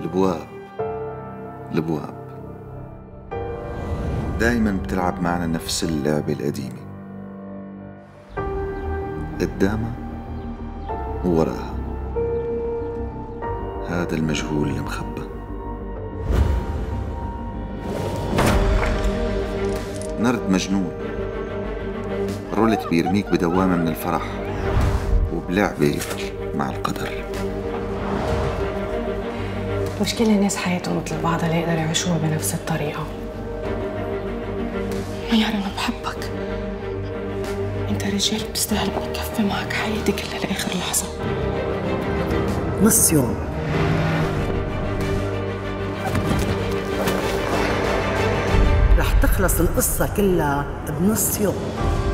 البواب البواب دايما بتلعب معنا نفس اللعبة القديمة، قدامها ووراها، هذا المجهول المخبى. نرد مجنون رولت بيرميك بدوامة من الفرح وبلعبة مع القدر. مش كل الناس حياتهم مثل بعضها ليقدروا يعيشوها بنفس الطريقة. ميار أنا بحبك، أنت رجال بتستاهل إني أكفي معك حياتي كلها لآخر لحظة. نص يوم رح تخلص القصة كلها بنص يوم.